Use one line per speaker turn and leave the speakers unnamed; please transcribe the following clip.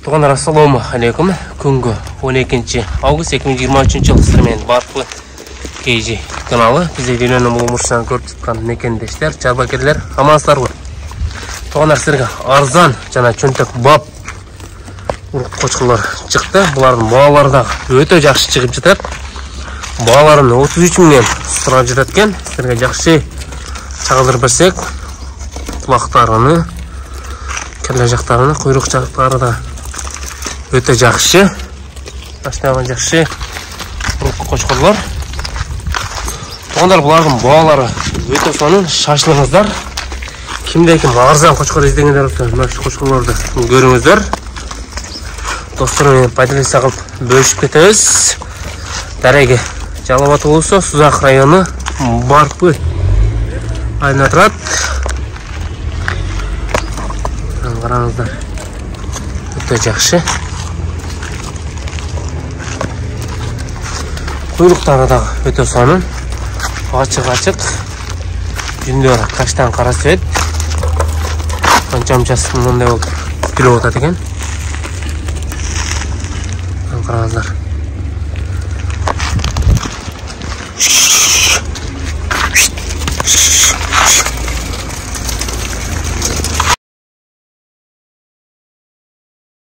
Туғандар, ассаламу алейкум. Күнгі 12 август 2023 жыл сіздермен Барпы KG каналы. Бізде видеоның бұл мұршаны көріп тұтқан мекендештер, чарбакерлер, амансыздар ғой. Туғандар, сіздерге арзан жана чөнтек бап урық қошқылар шықты. Бұлардың бағалары да өте жақсы шығып жатыр. Бағаларын 33 мыңнан сұрап жататкен. Сіздерге жақсы чағылдырып берсек, құлақтарыны, кәлі жақтарыны, құйрық жақтары да өте жақсы. Аштаған жақсы ұрық қошқылар. Туғандар, бұлардың бағалары өте соның, шашылыңыздар. Кімде-кім арзан қошқар іздегендер өтті, мәші қошқыларды көріңіздер. Достарымен пайдалыса қылып бөлішіп кетеміз. Дәреге Жалабат облысы, Сузақ районы, Барпы айына тұрады. Қараңыздар, өте жақсы. Құйрықтары да өте соның, ашық-ашық. Жүндері қаштан қарасы ет. Қанша-мұшасы мұндай болып күтіліп отырады екен. Қараңыздар.